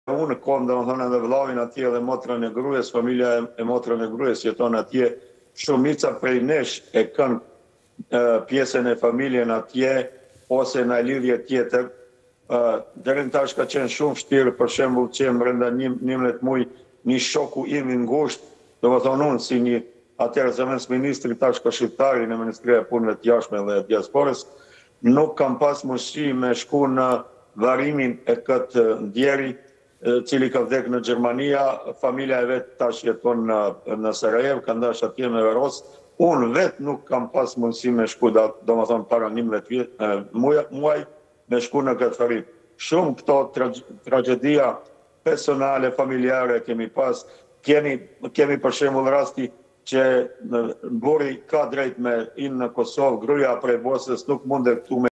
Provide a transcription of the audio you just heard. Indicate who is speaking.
Speaker 1: unë kom domethënë edhe vllavin atje dhe motrën e gruas, familja e motrën e gruas jeton atje. Shumica prej nesh e kanë pjesën e familjen atje ose në lidhje tjetër. Deri në tash ka qenë shumë vështirë, për shembull, që brenda 11 muaj një shoku im i ngushtë, domethënë unë si një atëherë zëvendës ministri, tash këshilltari në Ministria e Punëve të Jashtme dhe Diasporës, nuk kam pas mundësi me shku në varimin e këtë ndjeri, cili ka vdekë në Gjermania. Familja e vetë tash jeton në Sarajevo, ka ndash atje me Veros. Unë vetë nuk kam pas mundësi me shku, domethënë para 11 muaj, me shku në këtë varim. Shumë këto tragedia personale, familjare kemi pas. Kemi për shembull rasti që burri ka drejt me inë në Kosovë, gruaja prej Bosnës nuk mundet këtu me